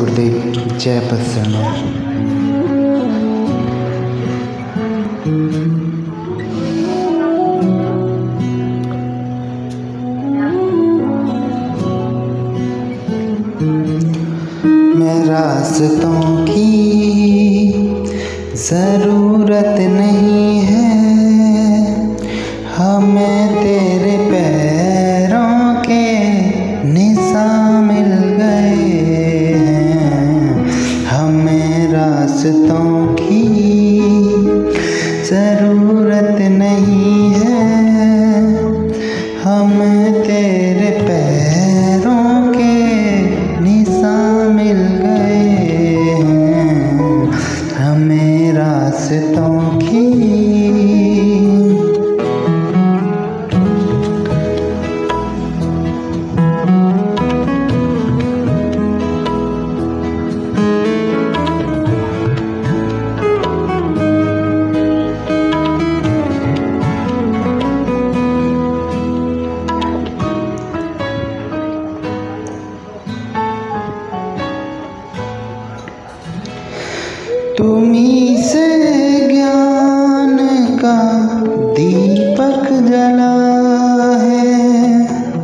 गुरुदेव। जय सतनाम। मैं रास्तों की ज़रूरत नहीं है, हमें तेरे पैरों के निशान मिल गए हैं। हमें रास्तों की ज़रूरत नहीं है, हमें तेरे पैरों के निशान मिल गए हैं। हमें रास्तों की तुम्हीं से ज्ञान का दीपक जला है,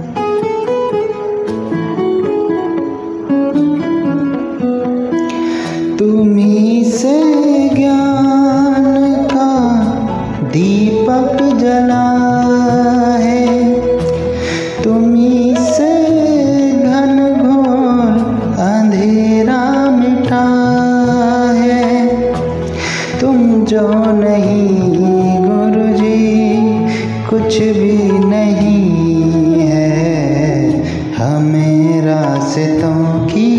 तुम्हीं से ज्ञान का दीपक जला है, तुम्हीं से घनघोर अंधेरा मिटा है। तुम जो नहीं गुरुजी कुछ भी नहीं है, हमें रास्तों की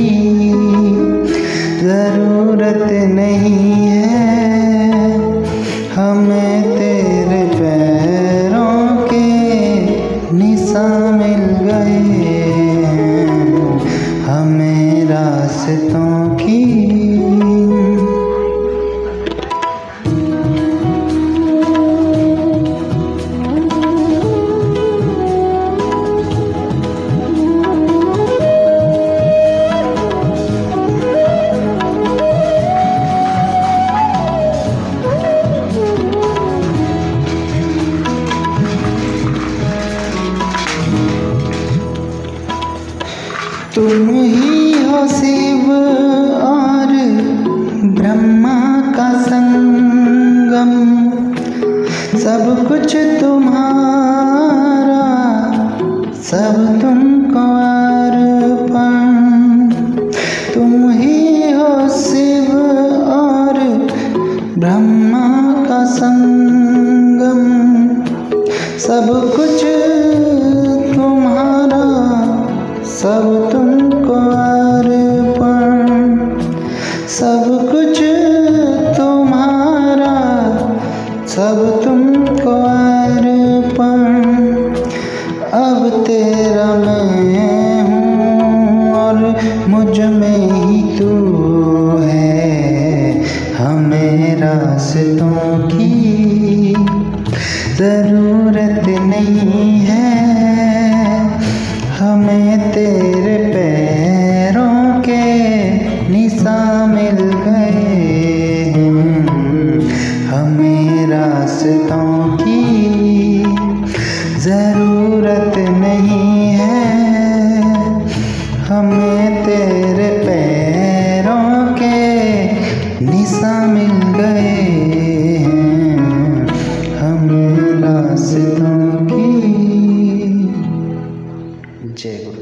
ज़रूरत नहीं है, हमें तेरे पैरों के निशान मिल गए हैं। हमें रास्तों की तुम ही हो शिव और ब्रह्मा का संगम, सब कुछ तुम्हारा, सब तुमको अर्पण। तुम ही हो शिव और ब्रह्मा का संगम, सब कुछ तुम्हारा, सब तुमको अर्पण। सब कुछ तुम्हारा, सब तुमको अर्पण। अब तेरा मैं हूँ और मुझ में ही तू है। हमें रास्तों की ज़रूरत नहीं है, हमें तेरे पैरों के निशान मिल गए हैं। हमें रास्तों की ज़रूरत नहीं है, हमें तेरे पैरों के निशान मिल गए हैं। हमें रास्तों की जय गुरु।